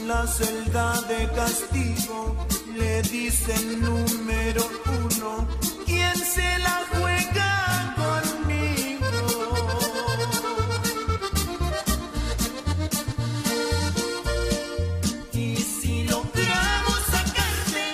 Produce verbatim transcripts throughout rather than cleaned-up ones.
la celda de castigo le dicen número uno. ¿Quién se la juega conmigo? Y si logramos sacarle.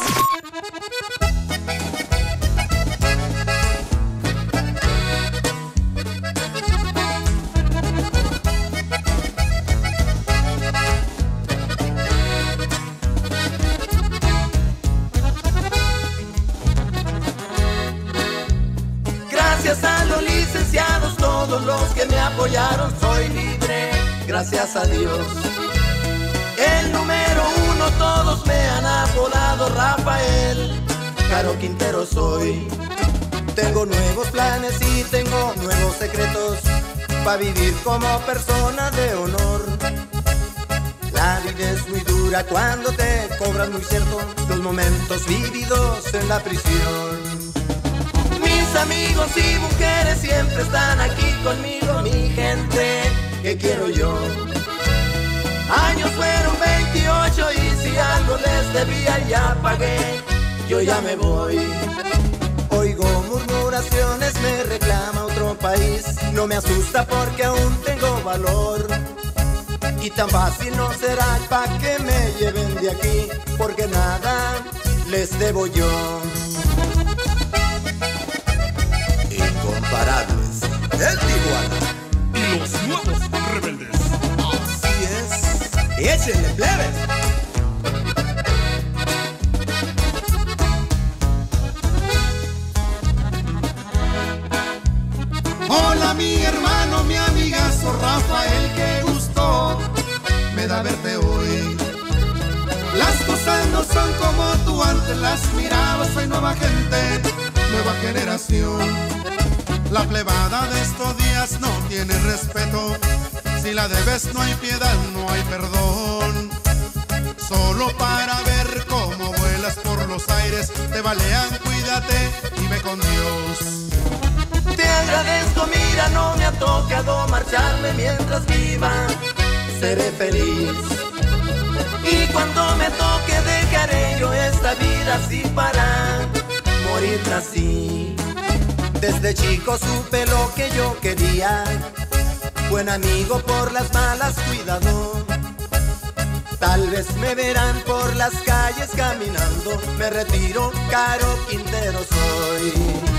Gracias a los licenciados, todos los que me apoyaron, soy libre, gracias a Dios. El número uno, todos me han apodado Rafael, Caro Quintero soy. Tengo nuevos planes y tengo nuevos secretos, pa' vivir como persona de honor. La vida es muy dura cuando te cobran muy cierto los momentos vividos en la prisión. Mis amigos y mujeres siempre están aquí conmigo, mi gente que quiero yo. Años fueron veintiocho y si algo les debía ya pagué, yo ya me voy. Oigo murmuraciones, me reclama otro país, no me asusta porque aún tengo valor. Y tan fácil no será pa' que me lleven de aquí, porque nada les debo yo. Incomparables, el Tijuana y los nuevos rebeldes. Así es, échenle plebes. Hola mi hermano, mi amigazo Rafael, qué gusto me da verte hoy. Las cosas no son como tú antes las mirabas, soy nueva gente, nueva generación. La plebada de estos días no tiene respeto, si la debes no hay piedad, no hay perdón. Solo para ver cómo vuelas por los aires, te balean, cuídate y ve con Dios. Te agradezco, mira, no me ha tocado marcharme mientras viva, seré feliz. Y cuando me toque dejaré yo esta vida así para morir así. Desde chico supe lo que yo quería, buen amigo por las malas cuidado. Tal vez me verán por las calles caminando, me retiro, Caro Quintero soy.